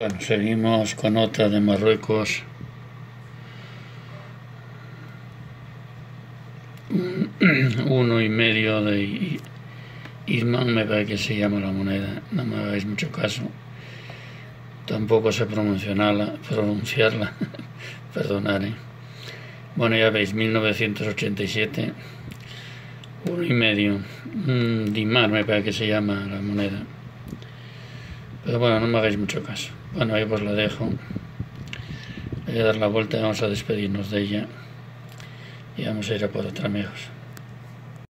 Bueno, seguimos con otra de Marruecos. Uno y medio de Isman me parece que se llama la moneda. No me hagáis mucho caso. Tampoco sé pronunciarla. Perdonad. Bueno, ya veis, 1987. Uno y medio. Dimar me parece que se llama la moneda. Pero bueno, no me hagáis mucho caso. Bueno, ahí os la dejo. Voy a dar la vuelta y vamos a despedirnos de ella. Y vamos a ir a por otra, amigos.